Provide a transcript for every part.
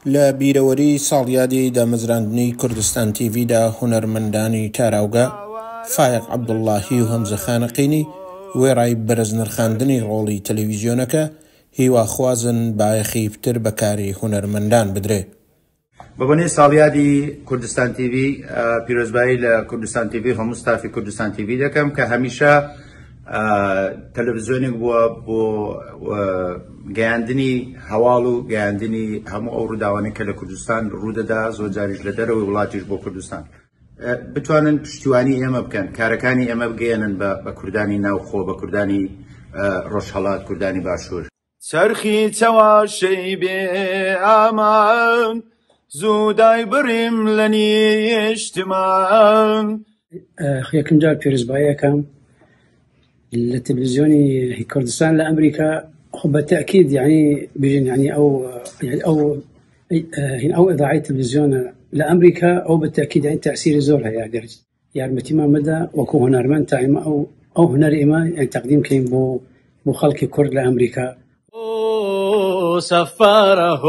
لە بیرەوەری ساڵیادی دامەزراندنی کوردستان تیڤیدا هونەرمەندانی تاراوگە فایق عەبدوڵڵاهی و هەمزە خانەقینی وێڕای بەرز نرخاندنی ڕۆڵی تەلەڤیزیۆنەکە هیواخوازن بایەخی پتر بەکاری هونەرمەندان بدرێ. بەبوونی ساڵیادی کوردستان تیڤی پیرۆزبایی لە کوردستان تیڤی هەموو ستافی کوردستان تیڤی دەکەم کە هەمیشە تەلەڤیزیۆنێک بووە بۆ گەیاندنی هەواڵ و گەیاندنی هەموو ئەو ڕووداوانەی کە لە کوردستان ڕوودەدا زۆر جاریش لە دەرەوەی وڵاتیش بۆ کوردستان بتوانن پشتیوانی ئێمە بکەن، کارەکانی ئێمە بگەێنن بە کوردانی ناوخۆ، بە کوردانی ڕۆژهەڵات، کوردانی باشوور. چرخی چەواشەی بێ ئامان زوودای بڕیم لە نیشتمان. یەکەم جار پیرۆزباییەکەم لە تلفزیۆنی کوردستان لە ئەمریکا. خب بالتأكيد يعني بيجين يعني أو إذاعة تلفزيون لأمريكا أو بالتأكيد يعني تأثير زور هي قرج يعني متى مدى وكو هنرمن تايم أو هنر إما يعني تقديم كين بو خلق كرد لأمريكا. سفاره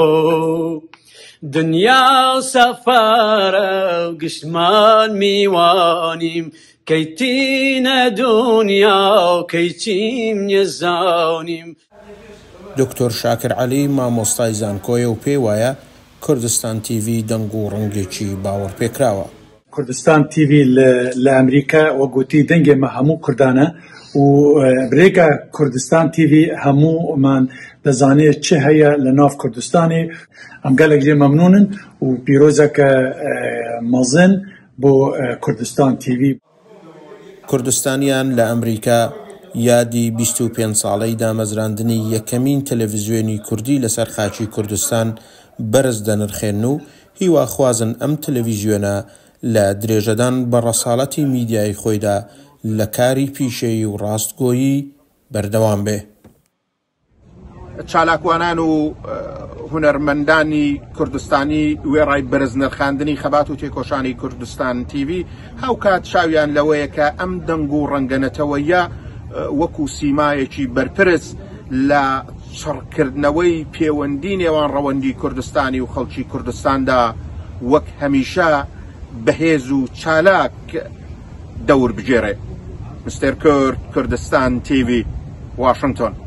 دنيا سفاره قشمان ميوانيم كيتينا دنيا وكيتيم يزانيم. دکتۆر شاکر عەلی مامۆستای زانکۆیە و پێی وایە کوردستان تیڤی دەنگ و ڕەنگێکی باوەڕ پێکراوە. کوردستان تیڤی لە ئەمریکا وەگوتی دەنگێمە هەموو کوردانە و برێگا کوردستان تیڤی هەموومان دەزانێت چه هەیە لە ناو کوردستانی. ئەم گەلێک لێ مەمنونن و پیرۆزەکە مەزن بۆ کوردستان تیڤی. کوردستانیان لە ئەمریکا یادی 25 ساڵەی دامەزراندنی یەکەمین تەلەڤیزیۆنی کوردی لەسەر خاچی کوردستان بەرز دەنرخێن و هیواخوازن ئەم تەلەڤیزیۆنە لە درێژەدان بە ڕەساڵەتی میدیای خۆیدا لە کاری پیشەیی و ڕاستگۆیی بەردەوام بێ. چالاکوانان و هونەرمەندانی کوردستانی وێڕای بەرز نرخاندنی خەبات و تێکۆشانی کوردستان تیڤی هاوکات شاویان لەوەیە کە ئەم دەنگ و ڕەنگەنەتەوەیە وەکو سیمایەکی بەرپرس لە چڕکردنەوەی پەیوەندی نێوان ڕەوەندی کوردستانی و خەڵکی کوردستاندا وەک هەمیشە بەهێز و چالاک دەور بگێڕێ. مستر کورد کوردستان تیڤی، واشنگتن.